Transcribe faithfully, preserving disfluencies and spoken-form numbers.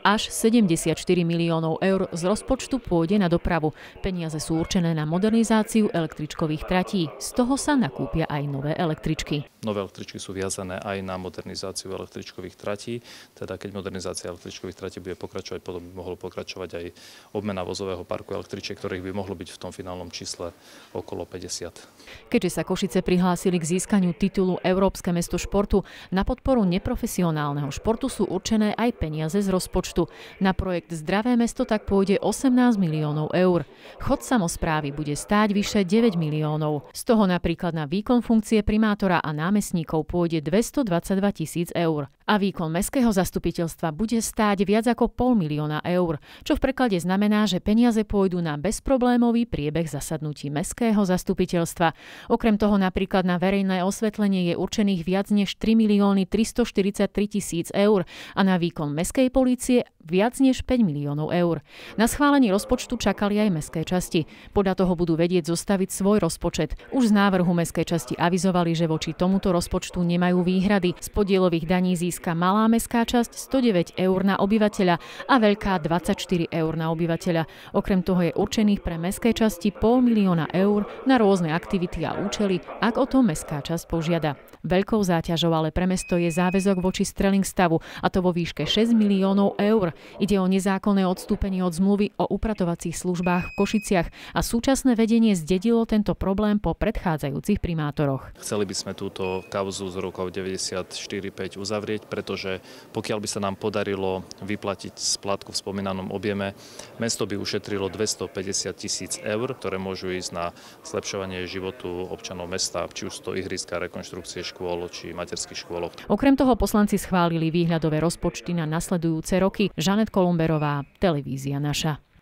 Až sedemdesiatštyri miliónov eur z rozpočtu pôjde na dopravu. Peniaze sú určené na modernizáciu električkových tratí. Z toho sa nakúpia aj nové električky. Nové električky sú viazané aj na modernizáciu električkových tratí. Teda keď modernizácia električkových tratí bude pokračovať, potom by mohlo pokračovať aj obmena vozového parku električiek, ktorých by mohlo byť v tom finálnom čísle okolo päťdesiat. Keďže sa Košice prihlásili k získaniu titulu Európske mesto športu, na podporu neprofesionálneho športu sú určené aj peniaze z rozpočtu. Na projekt Zdravé mesto tak pôjde osemnásť miliónov eur. Chod samosprávy bude stáť vyše deväť miliónov. Z toho napríklad na výkon funkcie primátora a námestníkov pôjde dvestodvadsaťdva tisíc eur. A výkon mestského zastupiteľstva bude stáť viac ako pol milióna eur, čo v preklade znamená, že peniaze pôjdu na bezproblémový priebeh zasadnutí mestského zastupiteľstva. Okrem toho napríklad na verejné osvetlenie je určených viac než tri milióny tristoštyridsaťtri tisíc eur a na výkon mestskej polície viac než päť miliónov eur. Na schválení rozpočtu čakali aj mestské časti. Podľa toho budú vedieť zostaviť svoj rozpočet. Už z návrhu mestskej časti avizovali, že voči tomuto rozpočtu nemajú výhrady. Z podielových daní získa malá mestská časť stodeväť eur na obyvateľa a veľká dvadsaťštyri eur na obyvateľa. Okrem toho je určených pre mestské časti pol milióna eur na rôzne aktivity a účely, ak o to mestská časť požiada. Veľkou záťažou ale pre mesto je záväzok voči Strelingstavu, a to vo výške šesť miliónov eur. Ide o nezákonné odstúpenie od zmluvy o upratovacích službách v Košiciach a súčasné vedenie zdedilo tento problém po predchádzajúcich primátoroch. Chceli by sme túto kauzu z rokov deväťdesiatštyri päť uzavrieť, pretože pokiaľ by sa nám podarilo vyplatiť splátku v spomínanom objeme, mesto by ušetrilo dvestopäťdesiat tisíc eur, ktoré môžu ísť na zlepšovanie životu občanov mesta, či už to ihriska, rekonštrukcie škôl či materských škôl. Okrem toho poslanci schválili výhľadové rozpočty na nasledujúce roky. Žanet Kolumberová, televízia Naša.